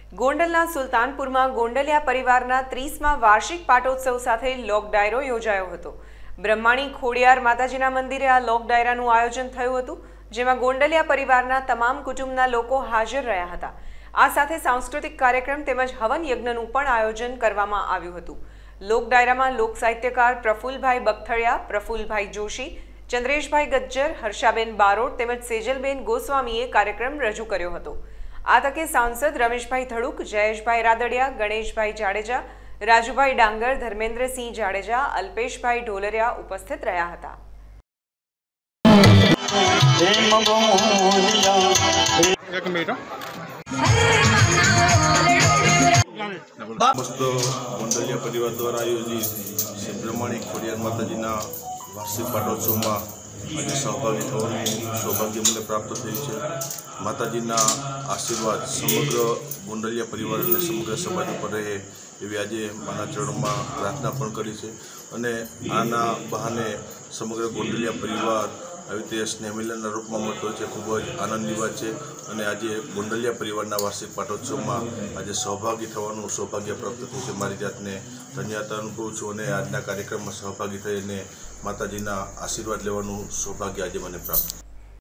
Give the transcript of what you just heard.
ગોંડલના સુલતાનપુરમાં ગોંડલિયા પરિવારના 30મા વાર્ષિક પાટોત્સવ સાથે લોક ડાયરો યોજાયો હતો। બ્રહ્માણી ખોડિયાર માતાજીના મંદિરે આ લોક ડાયરાનું આયોજન થયું હતું, જેમાં ગોંડલિયા પરિવારના તમામ કુટુંબના લોકો હાજર રહ્યા હતા। આ સાથે સાંસ્કૃતિક કાર્યક્રમ તેમજ હવન યજ્ઞનું પણ આયોજન કરવામાં આવ્યું હતું। લોક ડાયરામાં લોક સાહિત્યકાર પ્રફુલભાઈ બખથળિયા, પ્રફુલભાઈ જોશી, ચંદ્રેશભાઈ ગજ્જર, હર્ષાબેન બારોટ તેમજ સેજલબેન ગોસ્વામીએ કાર્યક્રમ રજૂ કર્યો હતો। આ તકે સાંસદ રમેશભાઈ ધડુક, જયેશભાઈ રાદડિયા, ગણેશભાઈ જાડેજા, રાજુભાઈ ડાંગર, ધર્મેન્દ્રસિંહ જાડેજા, અલ્પેશભાઈ ઢોલરિયા ઉપસ્થિત રહ્યા હતા। मस्त गोंडलिया परिवार द्वारा आयोजित श्री ब्रह्माणी खोडियार माताजीना वार्षिक पाटोत्सव में आज सहभागी थवानुं सौभाग्य મને પ્રાપ્ત થયું છે। માતાજીના આશીર્વાદ સમગ્ર ગોંડલિયા પરિવાર અને સમગ્ર સમાજ ઉપર રહે એવી આજે માના ચરણોમાં પ્રાર્થના પણ કરી છે અને આના બહાને સમગ્ર ગોંડલિયા પરિવાર આવી રીતે સ્નેહ મિલનના રૂપમાં મળતો છે। ખૂબ જ આનંદની વાત છે અને આજે ગોંડલિયા પરિવારના વાર્ષિક પાટોત્સવમાં આજે સહભાગી થવાનું સૌભાગ્ય પ્રાપ્ત થયું છે। મારી જાતને ધન્યતા અનુભવું છું અને આજના કાર્યક્રમમાં સહભાગી થઈને માતાજીના આશીર્વાદ લેવાનું સૌભાગ્ય આજે મને પ્રાપ્ત